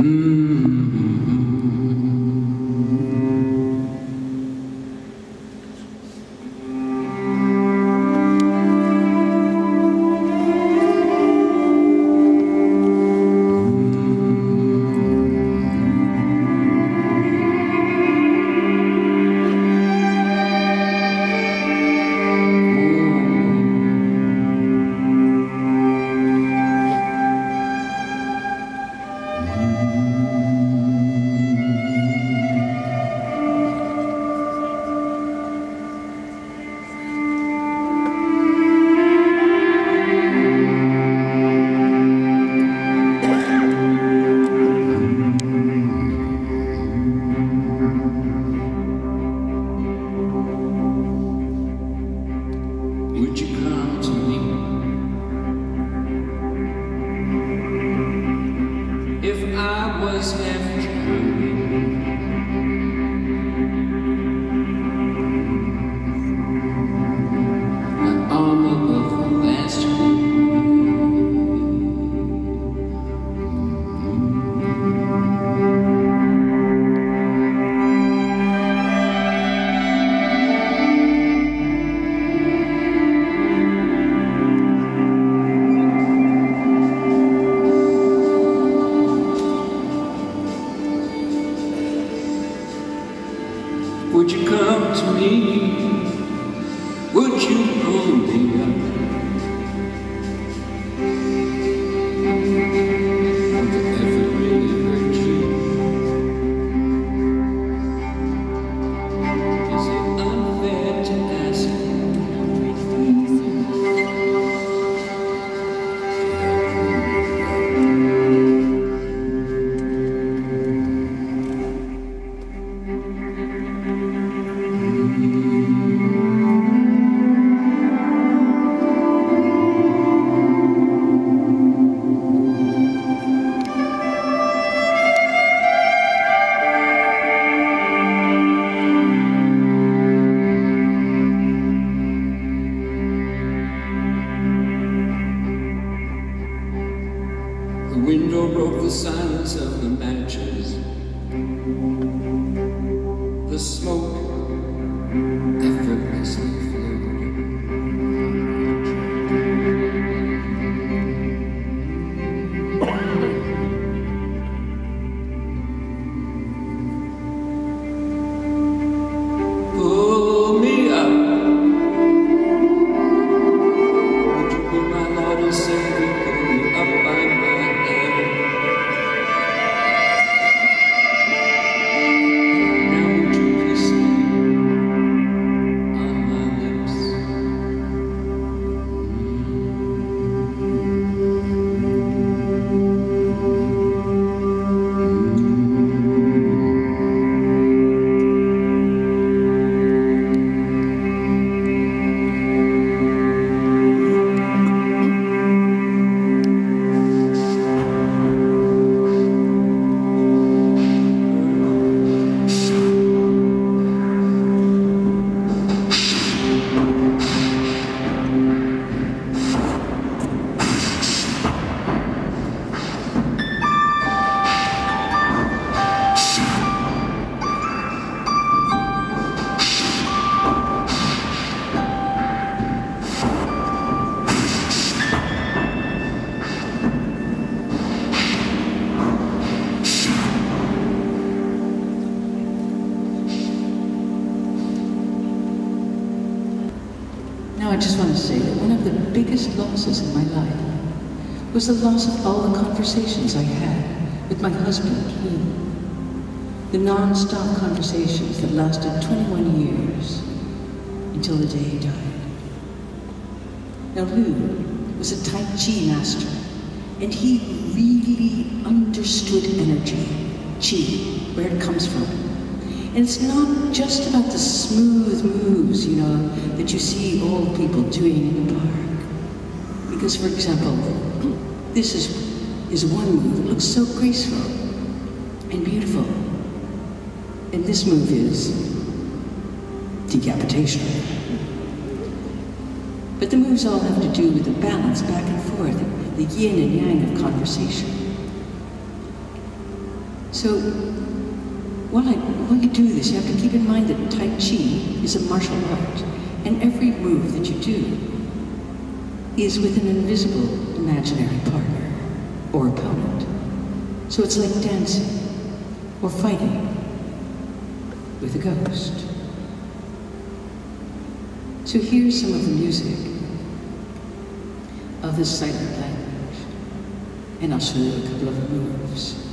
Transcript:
Would you come to me? Would you pull me up? If it really hurt you, is it unfair to ask The window broke the silence of the matches. The smoke effortlessly flowed. Pull me up. Would you be my Lord and Savior? Pull me up by my Now I just want to say that one of the biggest losses in my life was the loss of all the conversations I had with my husband, Lou. The non-stop conversations that lasted 21 years until the day he died. Now Lou was a Tai Chi master, and he really understood energy, Chi, where it comes from. And it's not just about the smooth moves, you know, that you see old people doing in the park. Because, for example, this is one move that looks so graceful and beautiful. And this move is decapitation. But the moves all have to do with the balance back and forth, the yin and yang of conversation. So while you do this, you have to keep in mind that Tai Chi is a martial art, and every move that you do is with an invisible imaginary partner or opponent. So it's like dancing or fighting with a ghost. So here's some of the music of this silent language, and I'll show you a couple of moves.